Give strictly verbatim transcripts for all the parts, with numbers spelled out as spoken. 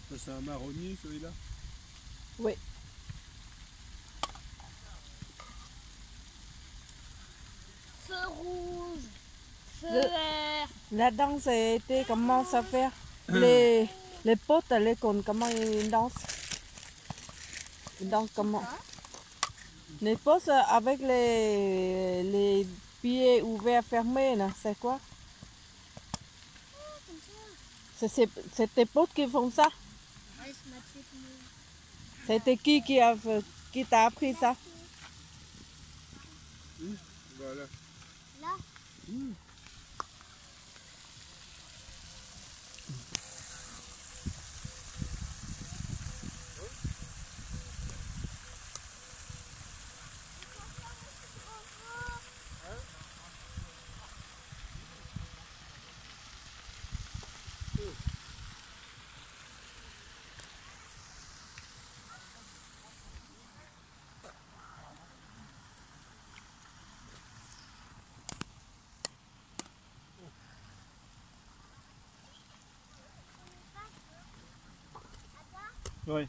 Ça, c'est un marronnier, celui-là? Oui. Feu rouge, feu Le- vert. Là-dedans, c'était comment ça fait les, les potes, les cons, comment ils dansent? Ils dansent comment? Les potes avec les, les pieds ouverts, fermés, là, c'est quoi? C'est c'est- c'est tes potes qui font ça? Ouais, c'est ma petite mou. C'était qui qui a fait- qui t'a appris ça? Mmh, voilà. Là, Mmh. Ouais.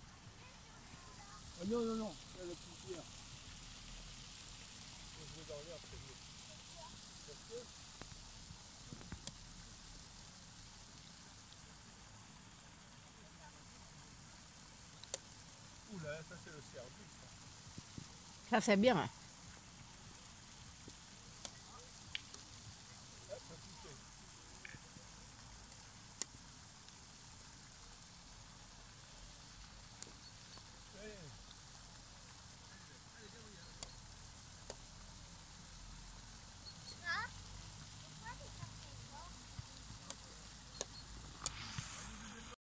Ah non, non, non, c'est la petite pierre. Je vais dormir après. Ouh là, ça c'est le cerveau. Ça, c'est bien. Hein?